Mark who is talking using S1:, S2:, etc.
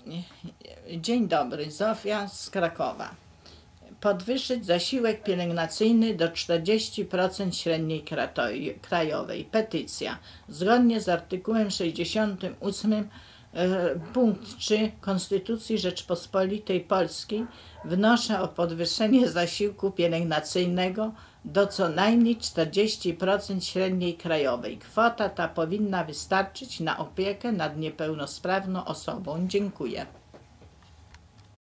S1: Dzień dobry, Zofia z Krakowa. Podwyższyć zasiłek pielęgnacyjny do 40% średniej krajowej. Petycja. Zgodnie z artykułem 68 punkt 3 Konstytucji Rzeczpospolitej Polskiej wnoszę o podwyższenie zasiłku pielęgnacyjnego do co najmniej 40% średniej krajowej. Kwota ta powinna wystarczyć na opiekę nad niepełnosprawną osobą. Dziękuję.